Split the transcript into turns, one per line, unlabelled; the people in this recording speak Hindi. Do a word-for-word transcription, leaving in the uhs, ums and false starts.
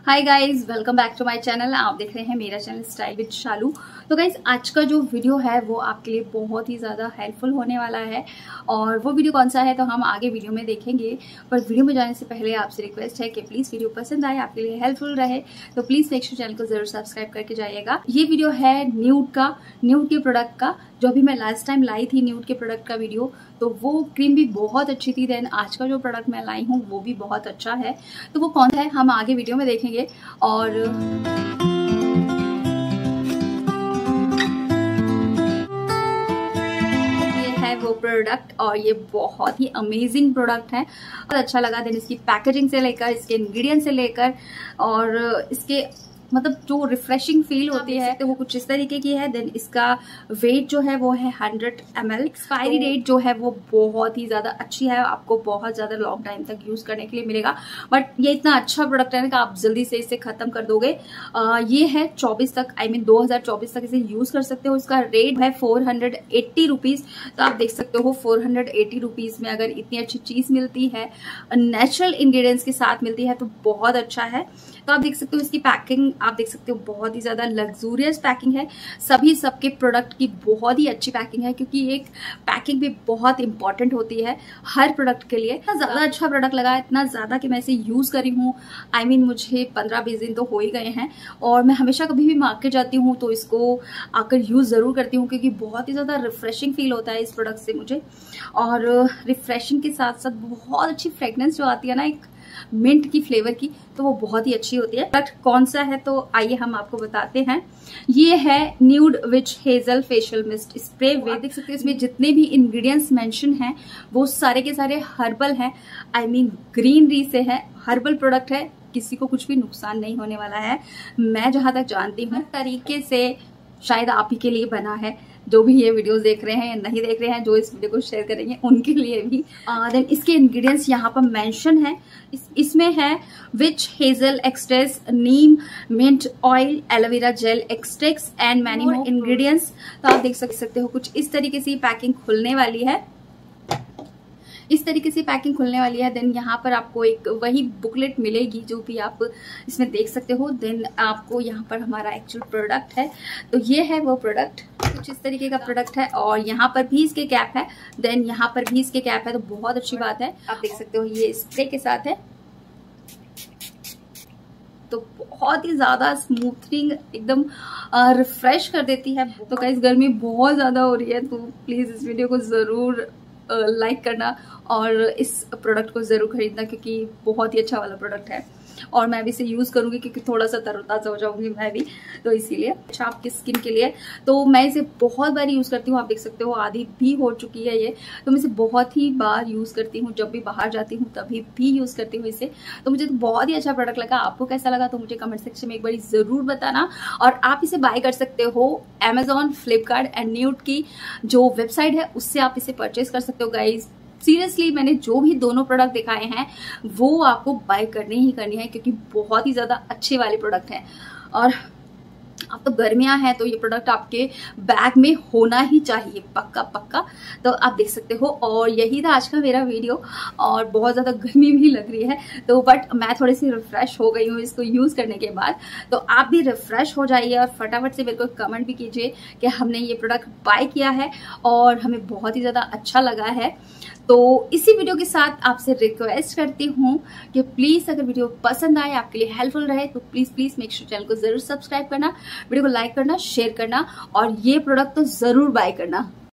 Hi guys, welcome back to my channel. आप देख रहे हैं मेरा चैनल स्टाइल विद शालू। तो गाइज आज का जो वीडियो है वो आपके लिए बहुत ही ज़्यादा हेल्पफुल होने वाला है और वो वीडियो कौन सा है तो हम आगे वीडियो में देखेंगे। पर वीडियो में जाने से पहले आपसे रिक्वेस्ट है कि प्लीज़ वीडियो पसंद आए, आपके लिए हेल्पफुल रहे तो प्लीज़ मेक श्योर चैनल को जरूर सब्सक्राइब करके जाइएगा। ये वीडियो है न्यूड का, न्यूड के प्रोडक्ट का। जो अभी मैं लास्ट टाइम लाई थी न्यूड के प्रोडक्ट का वीडियो, तो वो क्रीम भी बहुत अच्छी थी। देन आज का जो प्रोडक्ट मैं लाई हूँ वो भी बहुत अच्छा है। तो वो कौन है हम आगे वीडियो में देखेंगे। और ये है वो प्रोडक्ट और ये बहुत ही अमेजिंग प्रोडक्ट है, बहुत अच्छा लगा। देन इसकी पैकेजिंग से लेकर, इसके इंग्रेडिएंट से लेकर और इसके मतलब जो रिफ्रेशिंग फील होती है तो वो कुछ इस तरीके की है। देन इसका वेट जो है वो है hundred M L. Expiry date जो है वो बहुत ही ज्यादा अच्छी है, आपको बहुत ज्यादा लॉन्ग टाइम तक यूज करने के लिए मिलेगा। बट ये इतना अच्छा प्रोडक्ट है ना कि आप जल्दी से इसे खत्म कर दोगे। आ, ये है चौबीस तक, आई मीन दो हजार चौबीस तक इसे यूज कर सकते हो। इसका रेट है फोर हंड्रेड एट्टी रुपीज। तो आप देख सकते हो फोर हंड्रेड एट्टी रुपीज में अगर इतनी अच्छी चीज मिलती है, नेचुरल इंग्रेडिएंट्स के साथ मिलती है तो बहुत अच्छा है। तो आप देख सकते हो इसकी पैकिंग, आप देख सकते हो बहुत ही ज्यादा लग्जूरियस पैकिंग है। सभी सबके प्रोडक्ट की बहुत ही अच्छी पैकिंग है क्योंकि एक पैकिंग भी बहुत इंपॉर्टेंट होती है हर प्रोडक्ट के लिए। इतना ज्यादा अच्छा प्रोडक्ट लगा, इतना ज्यादा कि मैं इसे यूज करी हूँ। आई मीन मुझे पंद्रह बीस दिन तो हो ही गए हैं और मैं हमेशा कभी भी मार्केट जाती हूँ तो इसको आकर यूज जरूर करती हूँ क्योंकि बहुत ही ज्यादा रिफ्रेशिंग फील होता है इस प्रोडक्ट से मुझे। और रिफ्रेशिंग के साथ साथ बहुत अच्छी फ्रेग्रेंस जो आती है ना, एक मिंट की फ्लेवर की, तो वो बहुत ही अच्छी होती है। बट कौन सा है तो आइए हम आपको बताते हैं। ये है nude witch hazel facial mist spray. वे देख सकते हैं इसमें जितने भी इंग्रेडिएंट्स मेंशन हैं वो सारे के सारे हर्बल हैं, आई मीन ग्रीनरी से है, हर्बल प्रोडक्ट है। किसी को कुछ भी नुकसान नहीं होने वाला है, मैं जहां तक जानती हूँ। तरीके से शायद आप ही के लिए बना है, जो भी ये वीडियोस देख रहे हैं या नहीं देख रहे हैं, जो इस वीडियो को शेयर करेंगे उनके लिए भी। देन uh, इसके इंग्रेडिएंट्स यहाँ पर मेंशन है। इस, इसमें है witch hazel extracts, neem, mint oil, aloe vera gel extracts and many more ingredients. तो आप देख सकते हो कुछ इस तरीके से पैकिंग खुलने वाली है, इस तरीके से पैकिंग खुलने वाली है। देन यहाँ पर आपको एक वही बुकलेट मिलेगी जो भी आप इसमें देख सकते हो। देन आपको यहाँ पर हमारा एक्चुअल प्रोडक्ट है, तो ये है वो प्रोडक्ट, कुछ इस तरीके का प्रोडक्ट है। और यहाँ पर भी इसके कैप है, देन यहाँ पर भी इसके कैप है, तो बहुत अच्छी बात है। आप देख सकते हो ये स्प्रे के साथ है, तो बहुत ही ज्यादा स्मूथनिंग एकदम रिफ्रेश कर देती है। तो गाइस गर्मी बहुत ज्यादा हो रही है तो प्लीज इस वीडियो को जरूर लाइक uh, करना और इस प्रोडक्ट को जरूर खरीदना क्योंकि बहुत ही अच्छा वाला प्रोडक्ट है और मैं भी इसे यूज करूंगी क्योंकि थोड़ा सा तरोताजा हो जाऊंगी मैं भी, तो इसीलिए अच्छा आपकी स्किन के लिए। तो मैं इसे बहुत बार यूज करती हूँ, आप देख सकते हो आधी भी हो चुकी है ये। तो मैं इसे बहुत ही बार यूज करती हूँ, जब भी बाहर जाती हूँ तभी भी यूज करती हूँ इसे। तो मुझे तो बहुत ही अच्छा प्रोडक्ट लगा। आपको कैसा लगा तो मुझे कमेंट सेक्शन में एक बार जरूर बताना। और आप इसे बाय कर सकते हो अमेजॉन, फ्लिपकार्ट एंड न्यूड की जो वेबसाइट है उससे आप इसे परचेज कर सकते हो। गाइज सीरियसली मैंने जो भी दोनों प्रोडक्ट दिखाए हैं वो आपको बाय करनी ही करनी है क्योंकि बहुत ही ज्यादा अच्छे वाले प्रोडक्ट हैं। और अब तो गर्मियां हैं तो ये प्रोडक्ट आपके बैग में होना ही चाहिए, पक्का पक्का। तो आप देख सकते हो। और यही था आज का मेरा वीडियो और बहुत ज़्यादा गर्मी भी लग रही है तो बट मैं थोड़ी सी रिफ्रेश हो गई हूँ इसको यूज़ करने के बाद। तो आप भी रिफ्रेश हो जाइए और फटाफट से मेरे को कमेंट भी कीजिए कि हमने ये प्रोडक्ट बाय किया है और हमें बहुत ही ज़्यादा अच्छा लगा है। तो इसी वीडियो के साथ आपसे रिक्वेस्ट करती हूँ कि प्लीज़ अगर वीडियो पसंद आए, आपके लिए हेल्पफुल रहे तो please please make sure channel को जरूर सब्सक्राइब करना, वीडियो को लाइक करना, शेयर करना और ये प्रोडक्ट तो जरूर बाय करना।